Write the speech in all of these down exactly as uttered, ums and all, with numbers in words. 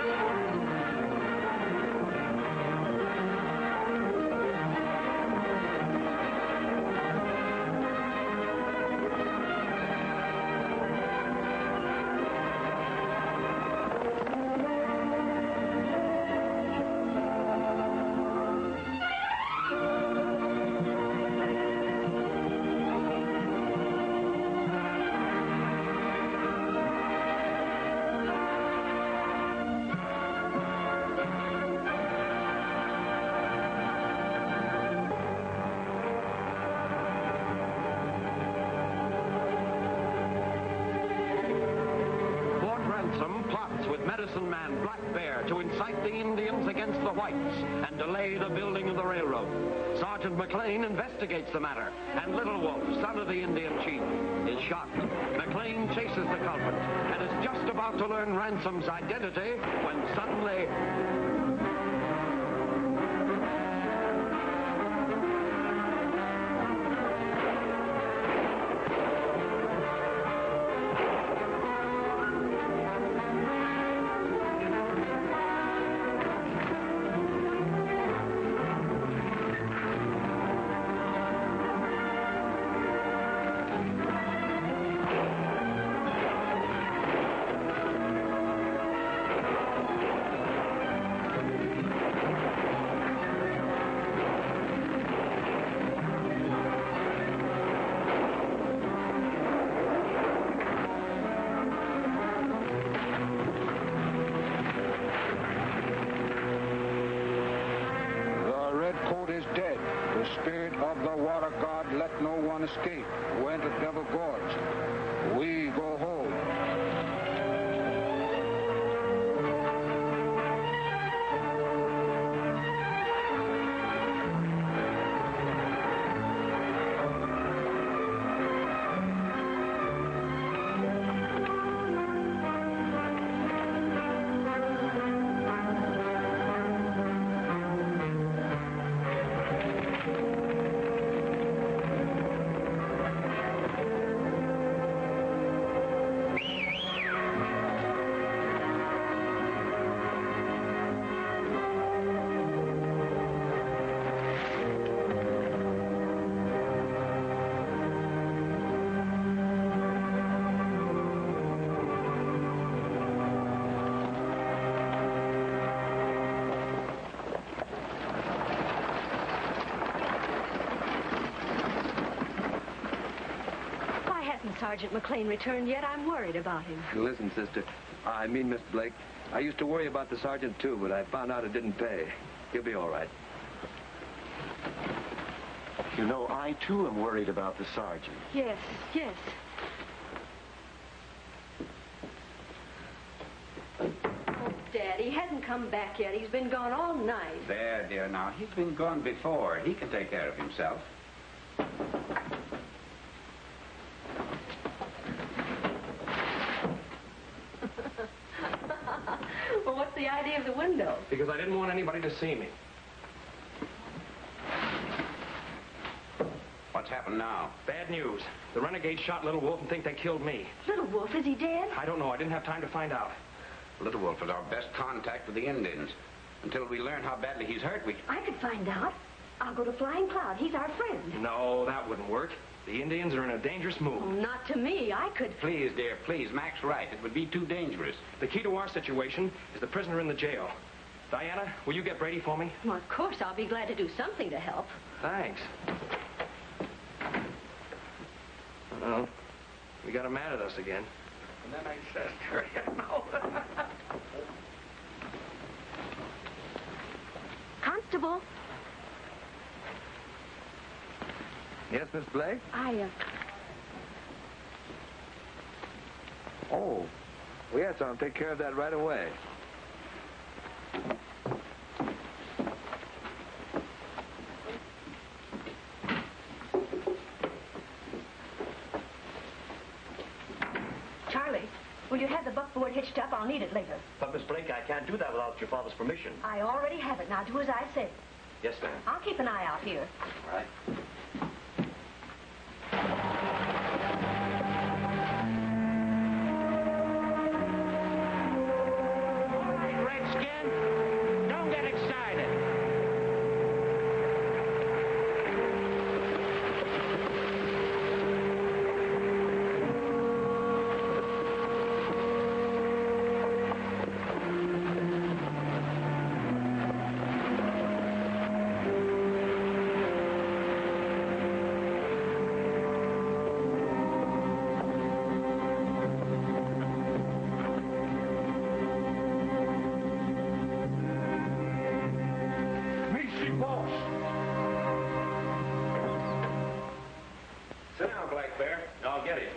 Medicine Man Black Bear to incite the Indians against the whites and delay the building of the railroad. Sergeant McLean investigates the matter, and Little Wolf, son of the Indian chief, is shot. McLean chases the culprit and is just about to learn Ransom's identity when suddenly... Escape, went to Devil Gorge. We go home. Sergeant McLean returned yet. I'm worried about him. Listen, sister. I mean, Mister Blake, I used to worry about the sergeant, too, but I found out it didn't pay. He'll be all right. You know, I, too, am worried about the sergeant. Yes, yes. Oh, Dad, he hasn't come back yet. He's been gone all night. There, dear, now, he's been gone before. He can take care of himself. Well, what's the idea of the window? Because I didn't want anybody to see me. What's happened now? Bad news. The renegades shot Little Wolf and think they killed me. Little Wolf, is he dead? I don't know. I didn't have time to find out. Little Wolf is our best contact with the Indians. Until we learn how badly he's hurt, we... I could find out. I'll go to Flying Cloud. He's our friend. No, that wouldn't work. The Indians are in a dangerous mood. Oh, not to me. I could... Please, dear, please. Mac's right. It would be too dangerous. The key to our situation is the prisoner in the jail. Diana, will you get Brady for me? Well, of course. I'll be glad to do something to help. Thanks. Well, we got him mad at us again. And then I said, hurry up now. Constable. Yes, Miss Blake? I, uh... Oh. Well, yes, I'll take care of that right away. Charlie, will you have the buckboard hitched up? I'll need it later. But, Miss Blake, I can't do that without your father's permission. I already have it. Now do as I say. Yes, ma'am. I'll keep an eye out here. All right. All right, get him.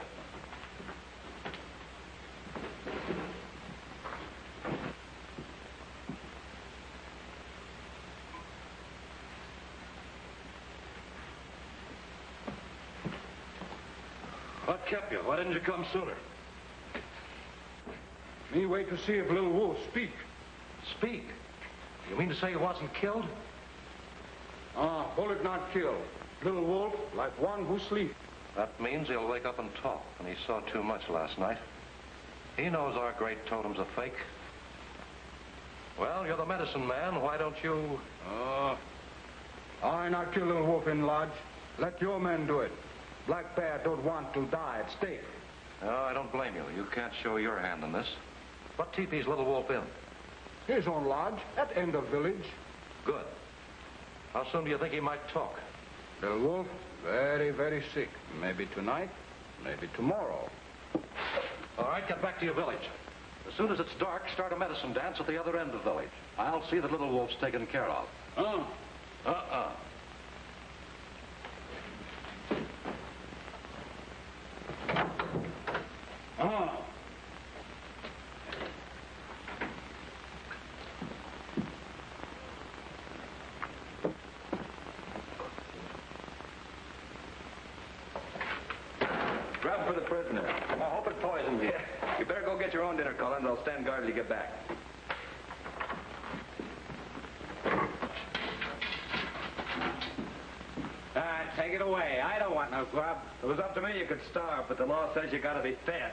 What kept you? Why didn't you come sooner? Me wait to see if Little Wolf speak. Speak. You mean to say he wasn't killed? Ah, bullet not kill. Little Wolf, like one who sleep. That means he'll wake up and talk, and he saw too much last night. He knows our great totem's a fake. Well, you're the medicine man. Why don't you... Ah, I not kill Little Wolf in lodge. Let your men do it. Black Bear don't want to die at stake. No, I don't blame you. You can't show your hand in this. What teepee's Little Wolf in? His own lodge, at end of village. Good. How soon do you think he might talk? Little Wolf, very, very sick. Maybe tonight, maybe tomorrow. All right, get back to your village. As soon as it's dark, start a medicine dance at the other end of the village. I'll see that Little Wolf's taken care of. Uh. Uh-uh. Ah. Grab for the prisoner. I hope it poisons you. You better go get your own dinner, Collins. I'll stand guard till you get back. Ah, take it away. I don't want no grub. If it was up to me, you could starve, but the law says you gotta be fed.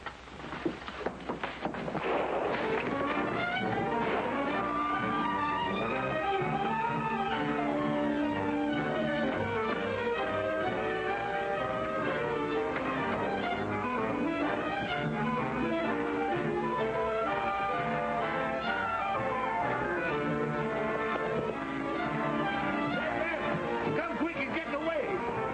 Come quick and get away.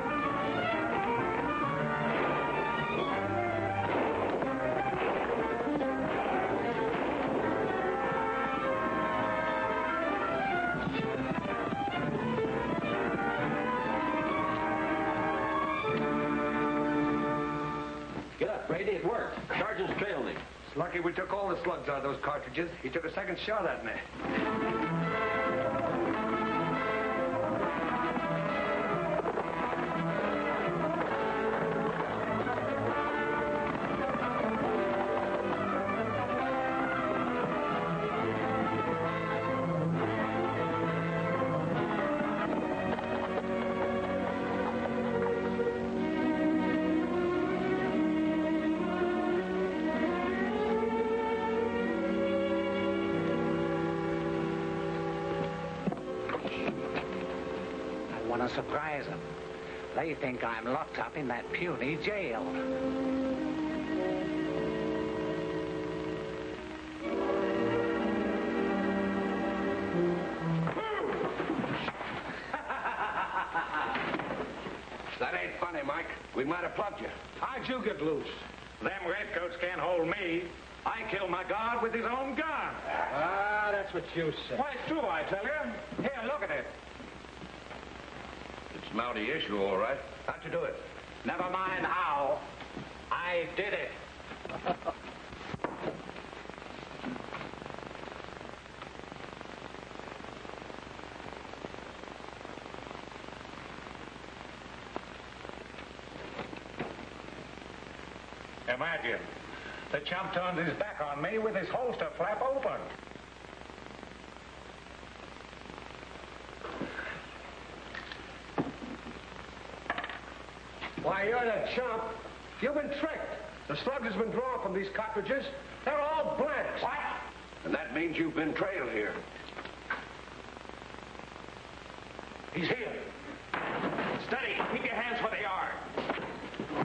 Get up, Brady. It worked. Sergeant's trailed him. It's lucky we took all the slugs out of those cartridges. He took a second shot at me. I want to surprise them. They think I'm locked up in that puny jail. That ain't funny, Mike. We might have plugged you. How'd you get loose? Them redcoats can't hold me. I killed my guard with his own gun. Ah, that's what you say. Why, it's true, I tell you. Here, look at it. It's Mountie issue, all right. How'd you do it? Never mind how. I did it. Imagine. The chump turned his back on me with his holster flap open. Why, you're the chump. You've been tricked. The slugs has been drawn from these cartridges. They're all blanks. What? And that means you've been trailed here. He's here. Steady. Keep your hands where they are.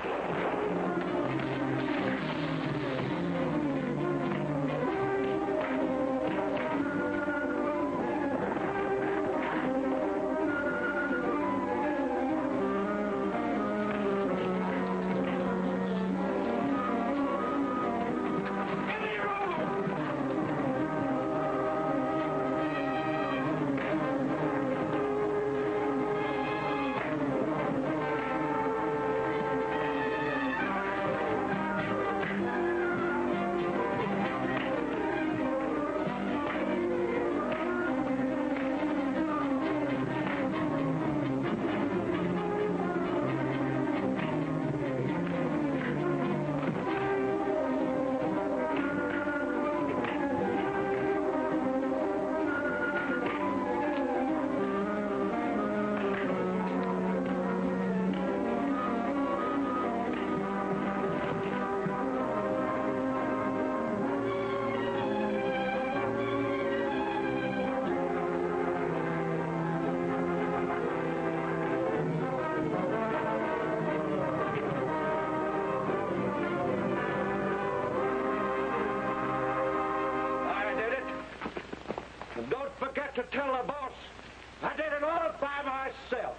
tell the boss. I did it all by myself.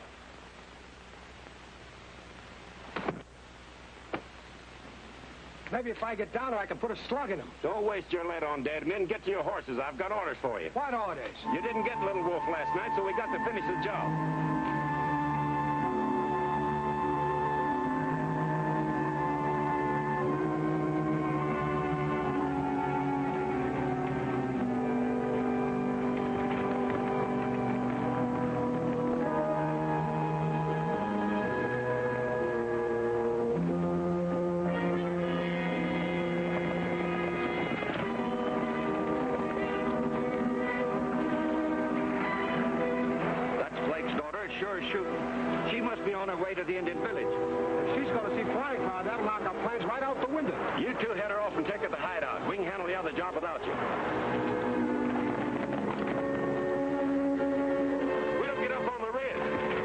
Maybe if I get down there, I can put a slug in him. Don't waste your lead on dead men. Get to your horses. I've got orders for you. What orders? You didn't get Little Wolf last night, so we got to finish the job. Sure shooting. She must be on her way to the Indian village. If she's going to see flying cloud, that'll knock our plans right out the window. You two head her off and take her to the hideout. We can handle the other job without you. We'll get up on the ridge.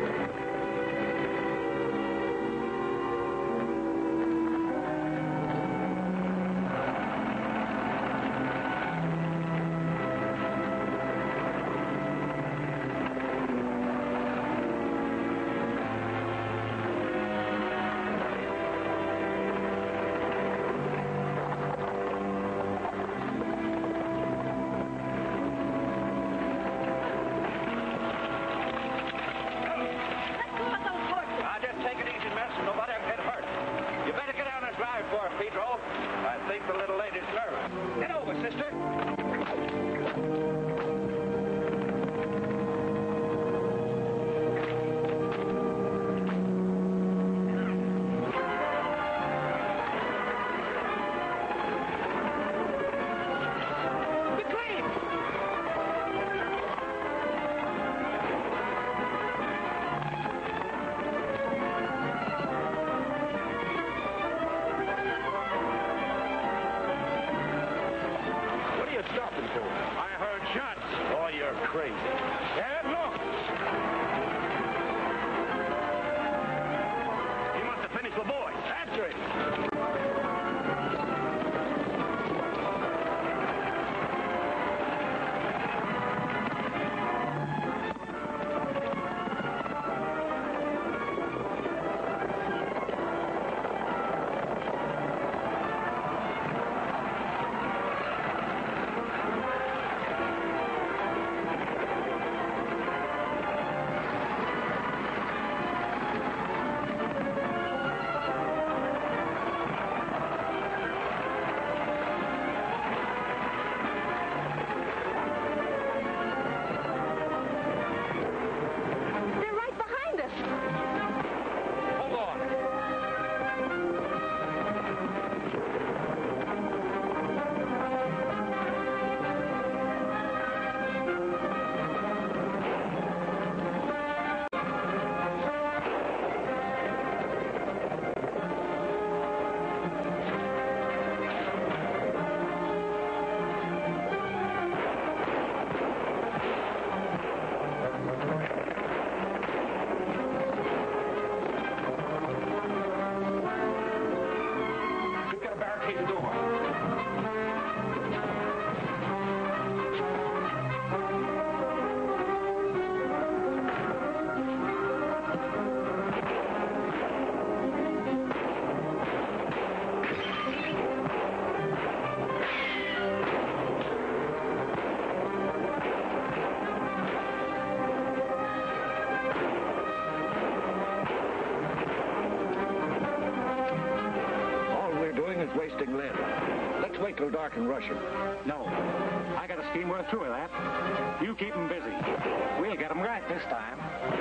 Wasting lead. Let's wait till dark and rush him. No. I got a scheme worth through with that. You keep him busy. We'll get him right this time.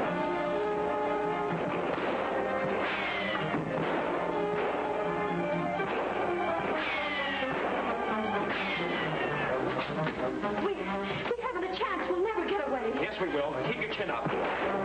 We, we haven't a chance. We'll never get away. Yes, we will. Keep your chin up.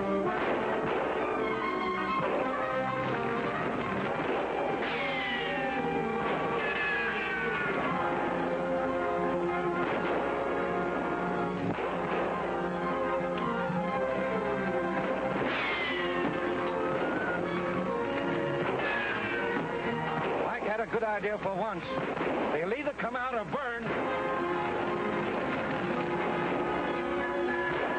A good idea for once. They'll either come out or burn.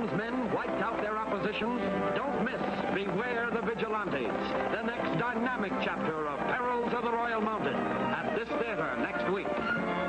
Indians' men wiped out their opposition? Don't miss Beware the Vigilantes, the next dynamic chapter of Perils of the Royal Mounted, at this theater next week.